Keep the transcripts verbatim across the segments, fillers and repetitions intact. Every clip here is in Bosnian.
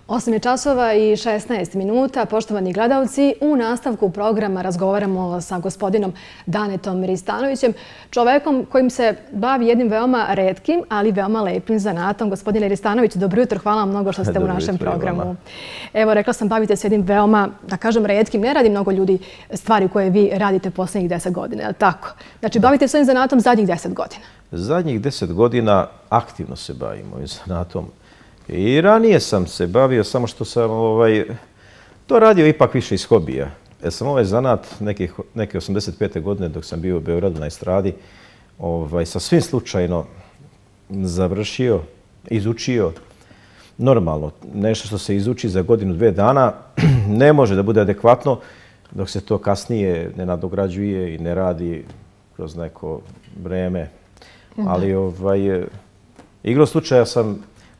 osam je časova i šesnaest minuta. Poštovani gledalci, u nastavku programa razgovaramo sa gospodinom Danetom Ristanovićem, čovekom kojim se bavi jednim veoma retkim, ali veoma lepim zanatom. Gospodine Ristanović, dobro jutro, hvala vam mnogo što ste u našem programu. Evo, rekla sam, bavite se jednim veoma, da kažem, retkim. Ne radi mnogo ljudi stvari koje vi radite posljednjih deset godina, je li tako? Znači, bavite se ovim zanatom zadnjih deset godina. Zadnjih deset godina aktivno se bavim ovim zanatom. I ranije sam se bavio, samo što sam ovaj, to radio ipak više iz hobija. Jer sam ovaj zanat nekih, neke osamdeset pete godine dok sam bio u Beogradu na estradi, ovaj, sa svim slučajno završio, izučio. Normalno, nešto što se izuči za godinu, dve dana ne može da bude adekvatno dok se to kasnije ne nadograđuje i ne radi kroz neko vreme. Ali ovaj, igrom slučaja sam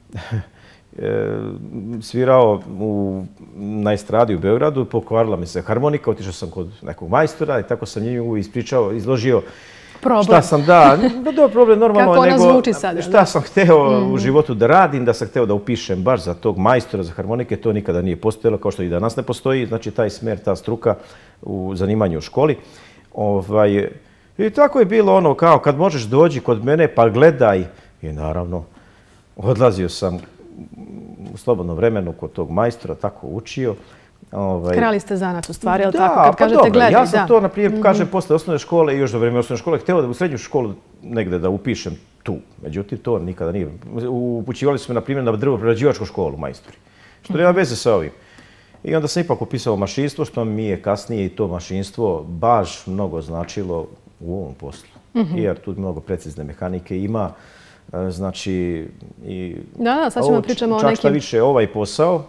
svirao u, na estradi u Beogradu, pokvarila mi se harmonika, otišao sam kod nekog majstora i tako sam njemu ispričao, izložio problem. Šta sam, da, dobro problem normalno, kako ona nego zvuči sada, šta da? sam hteo mm. u životu da radim, da sam hteo da upišem baš za tog majstora za harmonike, to nikada nije postojalo, kao što i danas ne postoji, znači taj smer, ta struka u zanimanju u školi. Ovaj, I tako je bilo ono kao kad možeš dođi kod mene pa gledaj. I naravno odlazio sam u slobodnom vremenu kod tog majstora, tako učio. Ovaj, Krali ste zanat u stvari, je li da, tako? Kad pa kažete dobro, gledaj, ja sam da. to, na primjer, kažem, posle osnovne škole i još za vreme osnovne škole, hteo da u srednju školu negde da upišem tu. Međutim, to nikada nije. Upućivali su me, na primjer, na drvo-prerađivačku školu majstori, što nema veze sa ovim. I onda sam ipak upisao mašinstvo, što mi je kasnije i to mašinstvo baš mnogo značilo u ovom poslu. Jer tu mnogo precizne mehanike ima. Znači, i da, da, sad ćemo pričamo o nekim... Čak šta više, ovaj posao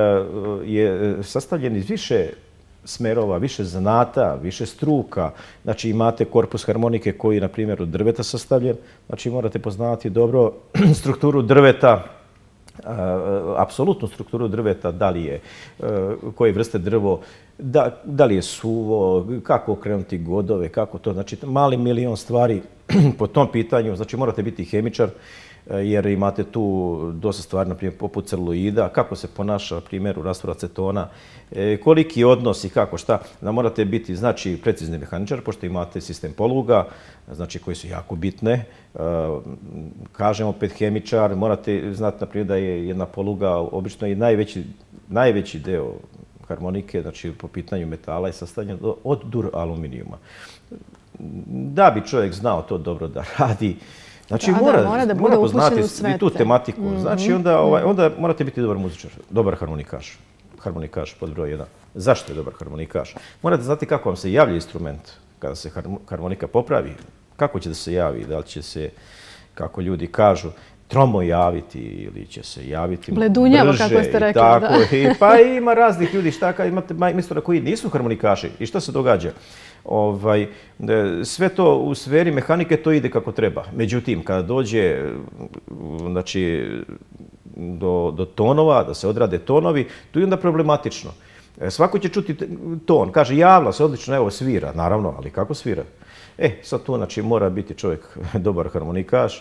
je sastavljen iz više smerova, više zanata, više struka. Znači, imate korpus harmonike koji je, na primjer, od drveta sastavljen. Znači, morate poznavati dobro strukturu drveta, apsolutnu strukturu drveta, da li je, koje vrste drvo, da, da li je suvo, kako okrenuti godove, kako to, znači mali milion stvari po tom pitanju, znači morate biti hemičar, jer imate tu dosta stvari, na primjer, poput celuloida, kako se ponaša, na primjer, u rastvoru acetona, koliki odnos i kako šta, da morate biti, znači, precizni mehaničar, pošto imate sistem poluga, znači, koji su jako bitne. Kažem opet hemičar, morate znati, na primjer, da je jedna poluga obično i najveći, najveći deo harmonike, znači, po pitanju metala je sastavljen od dur-aluminijuma. Da bi čovjek znao to dobro da radi, znači, da, mora, da, mora, da mora poznati i tu tematiku. Mm-hmm. Znači, onda, ovaj, onda morate biti dobar muzičar, dobar harmonikaš. Harmonikaš pod broj jedan. Zašto je dobar harmonikaš? Morate znati kako vam se javlja instrument kada se harmonika popravi. Kako će da se javi? Da li će se, kako ljudi kažu, tromo javiti ili će se javiti bledunjavo, brže kako ste rekli, i tako. Da. I, pa ima raznih ljudi, šta kad imate majstora koji nisu harmonikaši. I što se događa? Ovaj, sve to u sferi mehanike to ide kako treba. Međutim, kada dođe znači, do, do tonova, da se odrade tonovi, tu je onda problematično. Svako će čuti ton, kaže javla se odlično, evo svira, naravno, ali kako svira? E, sad tu znači, mora biti čovjek dobar harmonikaš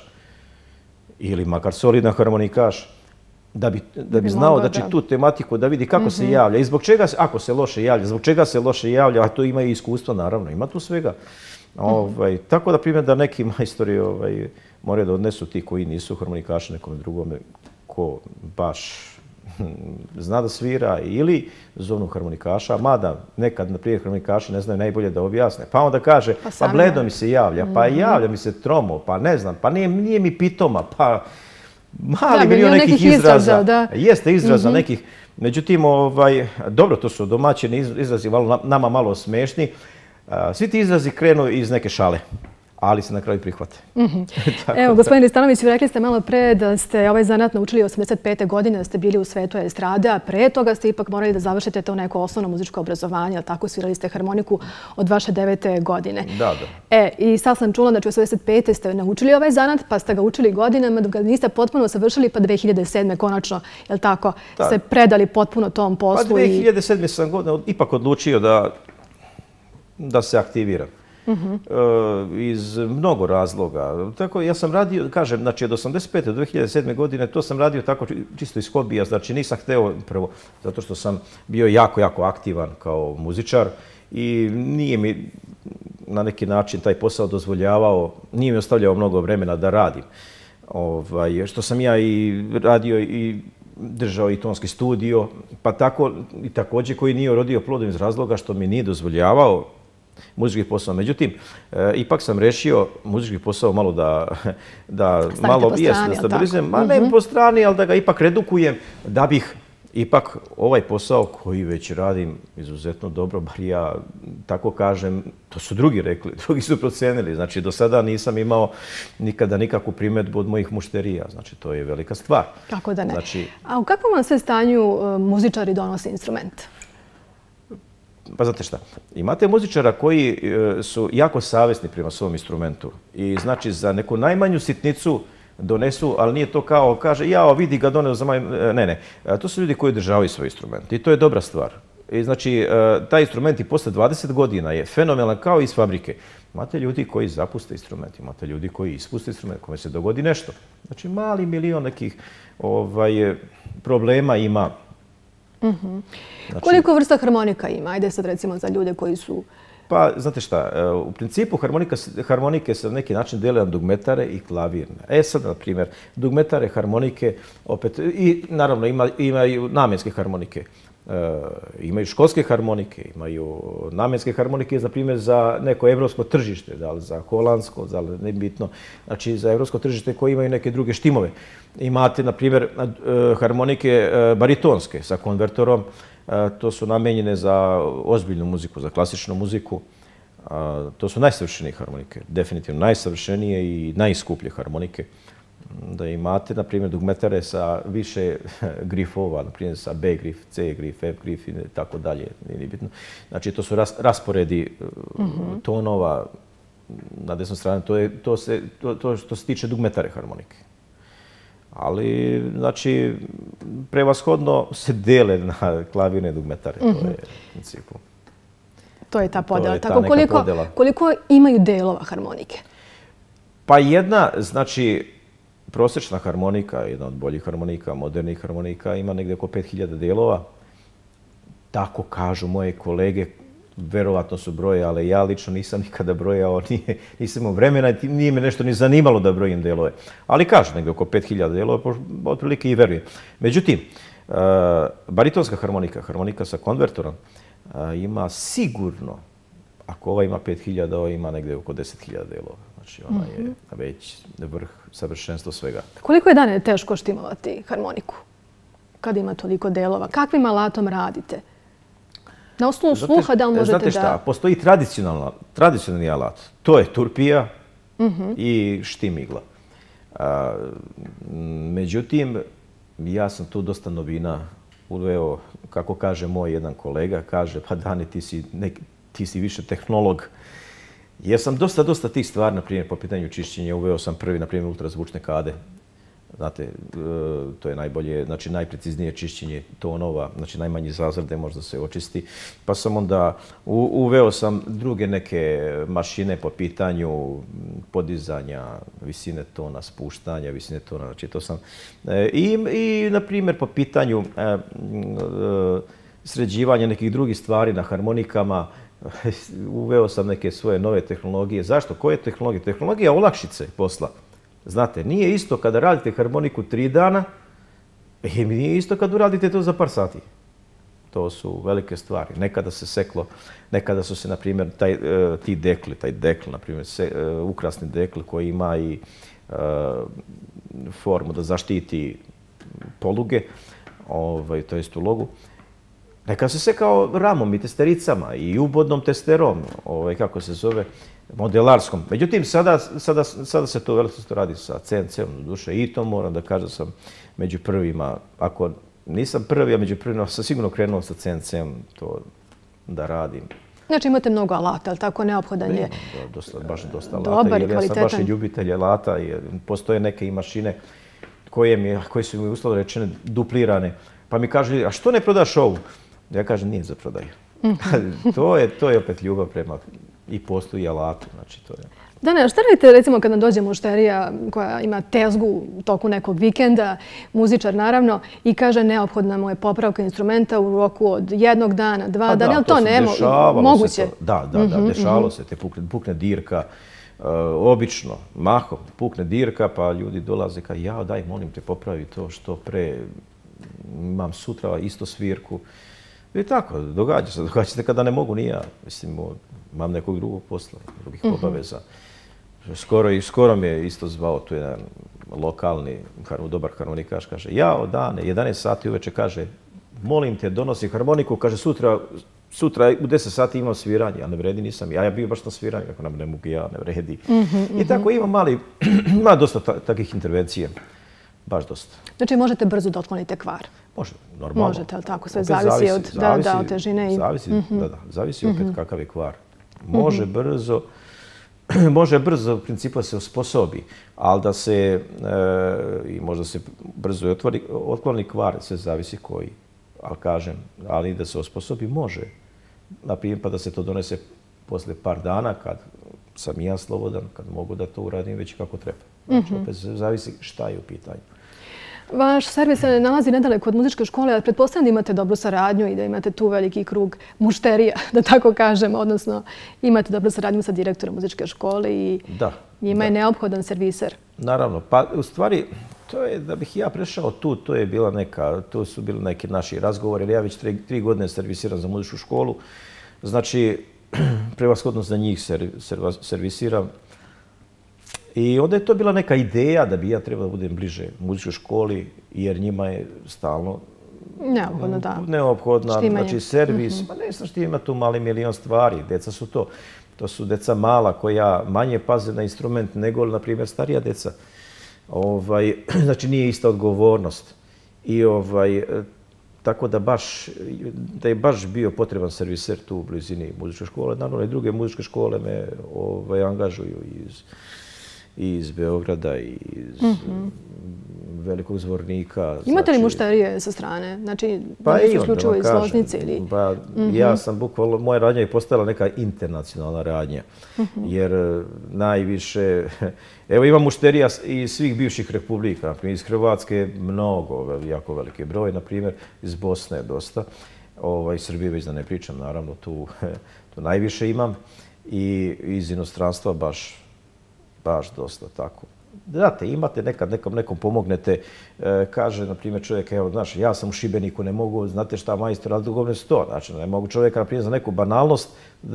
ili makar solidan harmonikaš, da bi, da bi znao znači, tu tematiku, da vidi kako mm-hmm. se javlja i zbog čega, ako se loše javlja, zbog čega se loše javlja, a to ima i iskustvo, naravno, ima tu svega. Ovaj, mm-hmm. Tako da, primjer, da neki majstori ovaj, moraju da odnesu ti koji nisu harmonikaši nekome drugome, ko baš zna da svira ili zovnu harmonikaša, mada nekad, na primjer, harmonikaši ne znaju najbolje da objasne. Pa onda kaže, pa, pa bledo mi se javlja, mm-hmm. pa javlja mi se tromo, pa ne znam, pa nije, nije mi pitoma, pa mali da, milion nekih, nekih izraza. izraza da. Jeste izraza mm-hmm. nekih. Međutim, ovaj, dobro, to su domaćini izrazi, nama malo smešni. Svi ti izrazi krenu iz neke šale, ali se na kraju prihvate. Mm-hmm. Evo, gospodin Ristanović, rekli ste malo pre da ste ovaj zanat naučili osamdeset pete godine, da ste bili u svetu estrade, a pre toga ste ipak morali da završite to neko osnovno muzičko obrazovanje, ali tako svirali ste harmoniku od vaše devete godine. Da, da. E, i sad sam čula da znači, u osamdeset pete ste naučili ovaj zanat, pa ste ga učili godinama, dok ga niste potpuno savršili, pa dve hiljade sedme konačno, je li tako, da. Ste predali potpuno tom poslu. Pa dve hiljade sedme i... sam godina ipak odlučio da, da se aktiviram. iz mnogo razloga. Tako ja sam radio, kažem, znači od osamdeset pete do dve hiljade sedme godine to sam radio tako čisto iz hobija, znači nisam hteo prvo zato što sam bio jako, jako aktivan kao muzičar i nije mi na neki način taj posao dozvoljavao, nije mi ostavljao mnogo vremena da radim. Ovaj, što sam ja i radio i držao i tonski studio, pa tako i također koji nije rodio plodom iz razloga što mi nije dozvoljavao muzički posao. Međutim, e, ipak sam rešio muzički posao malo da, da malo jesno stabilizujem, ma ne po strani, ali da ga ipak redukujem, da bih ipak ovaj posao koji već radim izuzetno dobro, bar ja tako kažem, to su drugi rekli, drugi su procenili. Znači, do sada nisam imao nikada nikakvu primjedbu od mojih mušterija. Znači, to je velika stvar. Kako da ne. Znači, a u kakvom vam sve stanju muzičari donose instrument? Pa znate šta, imate muzičara koji su jako savjesni prema svom instrumentu i znači za neku najmanju sitnicu donesu, ali nije to kao, kaže, jao, vidi ga doneo za maj... Ne, ne. To su ljudi koji održavaju svoj instrument i to je dobra stvar. I znači, taj instrument i posle dvadeset godina je fenomenalan kao iz fabrike. Imate ljudi koji zapuste instrument, imate ljudi koji ispuste instrument, kome se dogodi nešto. Znači, mali milion nekih ovaj, problema ima. Mm-hmm. Znači, koliko vrsta harmonika ima? Ajde sad recimo za ljude koji su... Pa, znate šta, u principu harmonika, harmonike se na neki način dele na dugmetare i klavirne. E sad, na primjer, dugmetare, harmonike, opet, i naravno ima, imaju namjenske harmonike. E, imaju školske harmonike, imaju namjenske harmonike, na primjer, za neko evropsko tržište, da li za holandsko, da li nebitno, znači za evropsko tržište koje imaju neke druge štimove. Imate, na primjer, harmonike baritonske sa konvertorom. To su namenjene za ozbiljnu muziku, za klasičnu muziku. To su najsavršenije harmonike, definitivno najsavršenije i najskuplje harmonike. Da imate, na primjer, dugmetare sa više grifova, na primjer sa B grif, C grif, F grif i tako dalje. Znači, to su rasporedi tonova na desnoj strani. To je to se, to, to što se tiče dugmetare harmonike. Ali, znači, prevashodno se dele na klavirne dugmetare. To je u principu. To je ta podela. Tako, koliko, koliko imaju delova harmonike? Pa jedna, znači, prosječna harmonika, jedna od boljih harmonika, modernih harmonika, ima negdje oko pet hiljada delova. Tako kažu moje kolege, verovatno su broje, ali ja lično nisam nikada brojao, nije, nisam imao vremena i nije me nešto ni zanimalo da brojim delove. Ali kažu negdje oko pet hiljada delova, otprilike i verujem. Međutim, uh, baritonska harmonika, harmonika sa konvertorom, uh, ima sigurno, ako ova ima pet hiljada, ova ima negdje oko deset hiljada delova. Znači, ona je već vrh savršenstva svega. Koliko je dane teško štimovati harmoniku? Kad ima toliko delova? Kakvim alatom radite? Na osnovu sluha da li možete da... Znate šta, postoji tradicionalni alat. To je turpija i štimigla. Međutim, ja sam tu dosta novina uveo, kako kaže moj jedan kolega, kaže, pa Dani, ti si, nek, ti si više tehnolog. Jer sam dosta, dosta tih stvari, na primjer, po pitanju čišćenja, uveo sam prvi, na primjer, ultrazvučne kade. Znate, to je najbolje, znači najpreciznije čišćenje tonova, znači najmanje zazrde možda se očisti. Pa sam onda, uveo sam druge neke mašine po pitanju podizanja visine tona, spuštanja visine tona, znači to sam... I, i na primjer, po pitanju sređivanja nekih drugih stvari na harmonikama, uveo sam neke svoje nove tehnologije. Zašto? Koje tehnologije? Tehnologija olakšice posla. Znate, nije isto kada radite harmoniku tri dana i nije isto kada radite to za par sati. To su velike stvari. Nekada se seklo, nekada su se, na primjer, taj, ti dekli, taj dekl, na primjer, se, ukrasni dekl koji ima i uh, formu da zaštiti poluge, ovaj, to jest ulogu. Nekada se sekao ramom i testericama i ubodnom testerom, ovaj, kako se zove, modelarskom. Međutim, sada, sada, sada se to veliko radi sa C N C-om do duše i to moram da kažem sam među prvima. Ako nisam prvi, a među prvima sam sigurno krenuo sa C N C-om to da radim. Znači imate mnogo alata, ali tako neophodan je dosta, baš dosta alata. Dobar i kvalitetan. Ja sam baš i ljubitelj alata. Postoje neke i mašine koje, mi, koje su mi uslovno rečene duplirane. Pa mi kažu, a što ne prodaš ovu? Ja kažem, nije za prodaju. to, je, to je opet ljubav prema i postoji alatu. Znači, to je... Dane, šta radite recimo kad nam dođe mušterija koja ima tezgu u toku nekog vikenda, muzičar naravno, i kaže neophodna mu je popravka instrumenta u roku od jednog dana, dva dana, je li to nemo, moguće? Da, da, da, dešavalo se, te pukne dirka, obično, mahom, pukne dirka, pa ljudi dolaze kao ja, daj, molim te, popravi to što pre, imam sutra isto svirku. I tako, događa se, događa se kada ne mogu ni ja, mislim, imam nekog drugog posla, drugih obaveza. Skoro i skoro mi je isto zvao tu jedan lokalni, dobar harmonikaš, kaže, jao Dane, jedanaest sati uveče, kaže, molim te, donosi harmoniku, kaže, sutra, sutra u deset sati imam sviranje, a ne vredi nisam ja, ja bio baš na sviranju, kako nam ne mogu ja, ne vredi. I tako ima mali, ima dosta takvih intervencija, baš dosta. Znači možete brzo da otklonite kvar? Može, normalno. Možete, ali tako, sve zavisi od težine i... Zavisi, da, da, zavisi opet kakav je kvar. Može brzo, može brzo u principu se osposobi, ali da se, i možda se brzo otkloni kvar, sve zavisi koji, ali kažem, ali da se osposobi može. Naprimjer, pa da se to donese posle par dana, kad sam ja slobodan, kad mogu da to uradim već kako treba. Znači, opet zavisi šta je u pitanju. Vaš servis se nalazi nedaleko od muzičke škole, ali pretpostavljam da imate dobru saradnju i da imate tu veliki krug mušterija, da tako kažem, odnosno imate dobru saradnju sa direktorom muzičke škole i njima je neophodan serviser. Naravno, pa u stvari, to je, da bih ja prešao tu, to je bila neka, to su bili neki naši razgovori, jer ja već tri godine servisiram za muzičku školu, znači, prevashodno za njih servisiram. I onda je to bila neka ideja da bi ja trebao da budem bliže muzičkoj školi, jer njima je stalno neophodno, da. Neophodna, znači servis, pa ne znam što ima tu mali milion stvari, deca su to. To su deca mala koja manje paze na instrument nego, na primjer, starija deca. Znači nije ista odgovornost. I tako da baš, da je baš bio potreban serviser tu u blizini muzičke škole. Naravno i druge muzičke škole me angažuju iz iz Beograda, iz Velikog Zvornika. Imate li mušterije sa strane? Znači, da nisu isključivo iz Loznice ili... Ja sam bukvalno, moja radnja je postala neka internacionalna radnja. Jer najviše... Evo imam mušterija iz svih bivših republika. Iz Hrvatske mnogo, jako veliki broj. Naprimjer, iz Bosne dosta. Iz Srbije već da ne pričam, naravno, tu najviše imam. I iz inostranstva baš baš dosta tako. Znate, imate nekad nekom pomognete, kaže, na primjer, čovjek, evo, znaš, ja sam u Šibeniku, ne mogu, znate šta, majstor, ali dugovne sto. Znači, ne mogu čovjeka, na primjer, za neku banalnost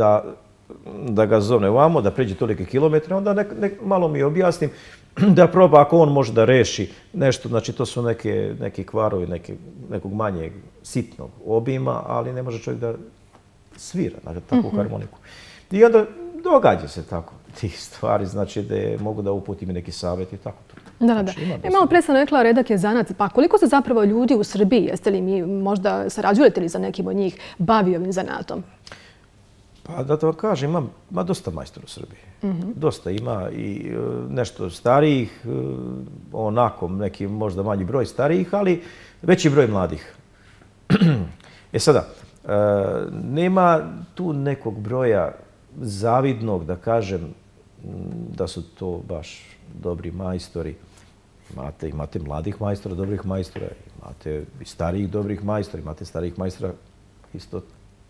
da ga zovne ovamo, da pređe tolike kilometre, onda malo mi objasnim da proba ako on može da reši nešto. Znači, to su neki kvarovi nekog manjeg sitnog obima, ali ne može čovjek da svira na takvu harmoniku. I onda događa se tako tih stvari, znači da mogu da uputim i neki savjet i tako to. Da, da, da. Malo pre sam rekla, redak je zanac. Pa koliko se zapravo ljudi u Srbiji, jeste li mi možda sarađujete li za nekim od njih, bavi ovim zanatom? Pa da to vam kažem, ima dosta majstora u Srbiji. Dosta ima i nešto starijih, onako neki možda manji broj starijih, ali veći broj mladih. E sada, nema tu nekog broja zavidnog, da kažem, da su to baš dobri majstori. Imate, imate mladih majstora, dobrih majstora, imate i starijih dobrih majstora, imate starijih majstora isto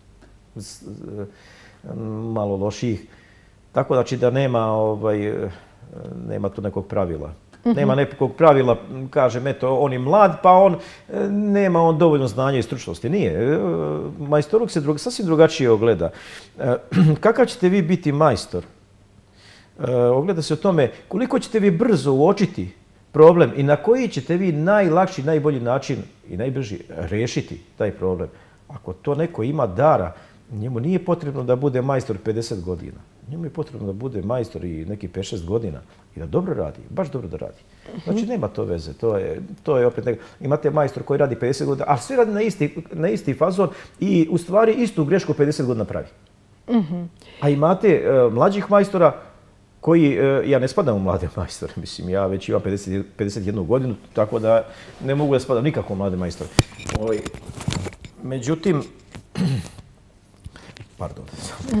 malo loših. Tako znači da nema, nema tu nekog pravila. Nema nekog pravila, kažem, eto, on je mlad, pa on nema on dovoljno znanja i stručnosti. Nije. Majstorluk se sasvim drugačije ogleda. Kakav ćete vi biti majstor? Ogleda se o tome koliko ćete vi brzo uočiti problem i na koji ćete vi najlakši, najbolji način i najbrži rešiti taj problem. Ako to neko ima dara, njemu nije potrebno da bude majstor pedeset godina. Njemu je potrebno da bude majstor i neki pet šest godina i da dobro radi, baš dobro da radi. Znači, nema to veze. To je opet neko... Imate majstor koji radi pedeset godina, a svi radi na isti fazon i u stvari istu grešku pedeset godina pravi. A imate mlađih majstora koji... Ja ne spadam u mlade majstore, mislim, ja već imam pedeset jednu godinu, tako da ne mogu da spadam nikako u mlade majstore. Međutim... Pardon.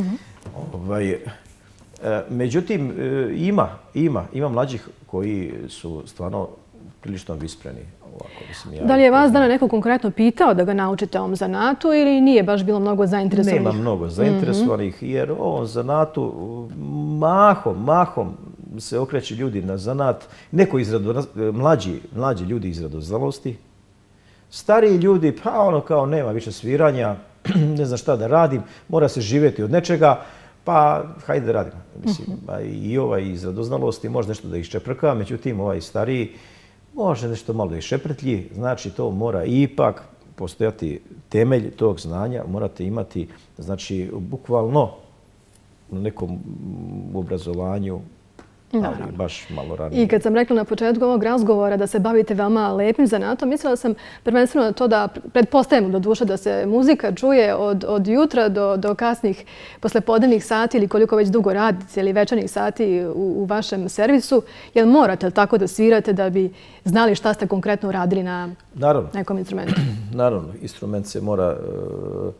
Ovaj, međutim, ima, ima, ima mlađih koji su stvarno prilično vispreni. Ovako, mislim, ja da li je vas Dane neko konkretno pitao da ga naučite ovom zanatu ili nije baš bilo mnogo zainteresovanih? Nema mnogo zainteresovanih jer u ovom zanatu mahom, mahom se okreće ljudi na zanat. Neko iz mlađi, mlađi ljudi iz radoznalosti. Stariji ljudi, pa ono kao nema više sviranja, ne znam šta da radim, mora se živjeti od nečega, pa hajde da radim. Mislim, i ovaj iz radoznalosti može nešto da iščeprka, međutim ovaj stariji može nešto malo da iščeprtlji, znači to mora ipak postojati temelj tog znanja, morate imati, znači, bukvalno na nekom obrazovanju, ali baš malo ranije. I kad sam rekla na početku ovog razgovora da se bavite veoma lepim zanatom, mislila sam prvenstveno na to da pretpostavimo do duše da se muzika čuje od, od jutra do, do kasnih poslepodnevnih sati ili koliko već dugo radite ili večernih sati u, u vašem servisu. Jel morate li tako da svirate da bi znali šta ste konkretno radili na Naravno. nekom instrumentu? Naravno, instrument se mora... Uh,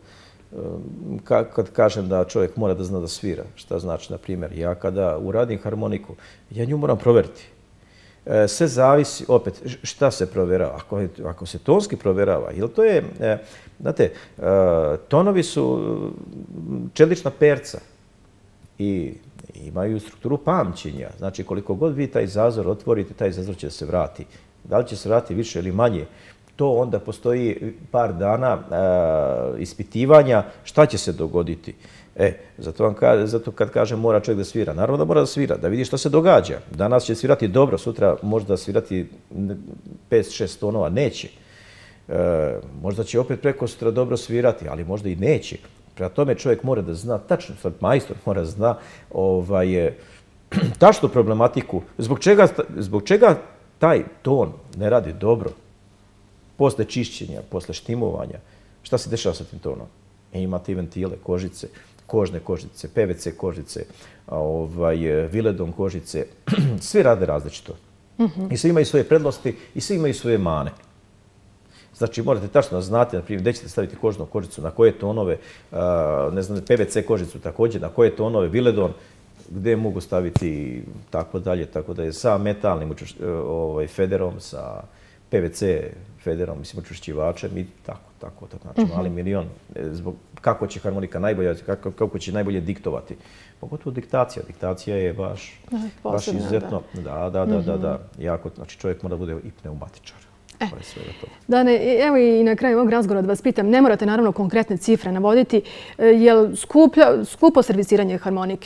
kad kažem da čovjek mora da zna da svira, šta znači, na primjer, ja kada uradim harmoniku, ja nju moram provjeriti. Sve zavisi, opet, šta se provjerava. Ako, ako se tonski provjerava, jer to je, znate, tonovi su čelična perca i imaju strukturu pamćenja. Znači, koliko god vi taj zazor otvorite, taj zazor će se vrati. Da li će se vrati više ili manje? To onda postoji par dana e, ispitivanja šta će se dogoditi. E, zato, vam ka, zato kad kažem mora čovjek da svira, naravno da mora da svira, da vidi šta se događa. Danas će svirati dobro, sutra možda svirati pet šest tonova, neće. E, možda će opet preko sutra dobro svirati, ali možda i neće. Prema tome čovjek mora da zna, tačno, majstor mora da zna ovaj, tačnu problematiku. Zbog čega, zbog čega taj ton ne radi dobro? Posle čišćenja, posle štimovanja, šta se dešava sa tim tonom? E, imate i ventile, kožice, kožne kožice, P V C kožice, ovaj, viledon kožice, svi rade različito. I svi imaju svoje prednosti i svi imaju svoje mane. Znači, morate tačno znati, na primjer, gdje ćete staviti kožnu kožicu, na koje tonove, ne znam, P V C kožicu također, na koje tonove, viledon, gdje mogu staviti tako dalje, tako da je sa metalnim ovaj, federom, sa P V C federom, mislim, učvršćivačem i tako, tako, tako, znači mali milion. Zbog kako će harmonika najbolje, kako, kako će najbolje diktovati. Pogotovo diktacija. Diktacija je baš, baš izuzetno. Da, da, da, da, da. Jako, znači čovjek mora bude i pneumatičar. E, Dane, evo i na kraju ovog razgovora da vas pitam, ne morate naravno konkretne cifre navoditi, je li skupo servisiranje harmonike?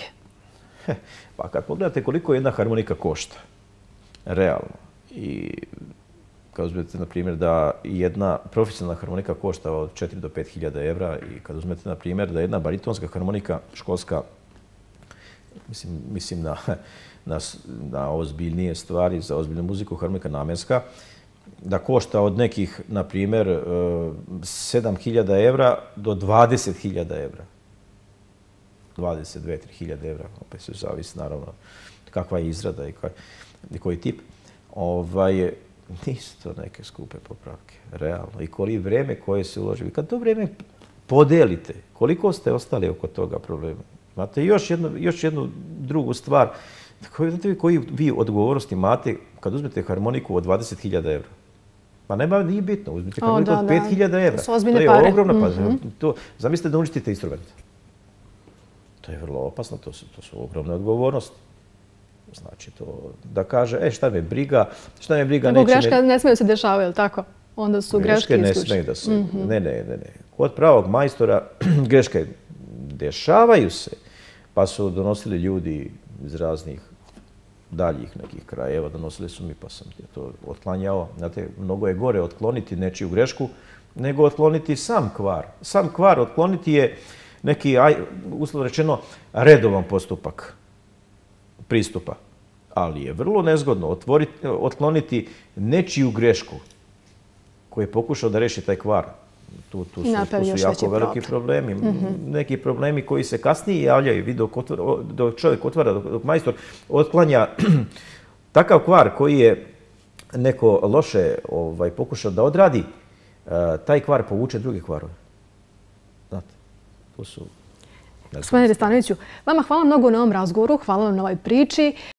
Pa kad pogledate koliko jedna harmonika košta, realno, i kad uzmete, na primjer, da jedna profesionalna harmonika košta od četiri do pet hiljada evra i kad uzmete, na primjer, da jedna baritonska harmonika školska, mislim, mislim na, na, na ozbiljnije stvari, za ozbiljnu muziku, harmonika namenska, da košta od nekih, na primjer, sedam hiljada evra do dvadeset hiljada evra. dvadeset dve do tri hiljade evra, opet se zavisi, naravno, kakva je izrada i koji, i koji tip. Ovaj, nisu to neke skupe popravke, realno. I koliko vrijeme koje se uloži. I kad to vrijeme podelite, koliko ste ostali oko toga problema? Imate još jednu, još jednu drugu stvar. Znate vi koji vi odgovornosti imate kad uzmete harmoniku od dvadeset hiljada evra? Pa nema, nije bitno. Uzmite harmoniku od pet hiljada evra. To je ogromna pa. To, zamislite da uništite instrument. To je vrlo opasno, to su, to su ogromne odgovornosti. Znači to da kaže, e šta me briga, šta me briga neće... Greška ne smije se dešavati, je li tako? Onda su greške isključene. Greške ne smije da se... Ne, ne, ne, ne. Kod pravog majstora greške dešavaju se, pa su donosili ljudi iz raznih daljih nekih krajeva, donosili su mi, pa sam to otklanjao. Znate, mnogo je gore otkloniti nečiju grešku, nego otkloniti sam kvar. Sam kvar otkloniti je neki, uslovno rečeno, redovan postupak pristupa. Ali je vrlo nezgodno otvoriti, otkloniti nečiju grešku koji je pokušao da reši taj kvar. Tu, tu, su, tu su jako veliki problemi. Mm-hmm. Neki problemi koji se kasnije javljaju. Vi dok, otvora, dok čovjek otvara, dok, dok majstor otklanja takav kvar koji je neko loše ovaj, pokušao da odradi, taj kvar povuče druge kvarove. Znate, to su... Gospodine Ristanoviću, vama hvala mnogo na ovom razgovoru, hvala vam na ovoj priči.